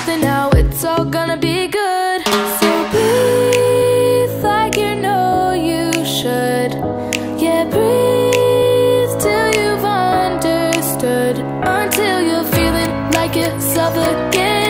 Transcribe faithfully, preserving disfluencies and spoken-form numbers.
something now, it's all gonna be good. So breathe like you know you should. Yeah, breathe till you've understood, until you're feeling like you're suffocating.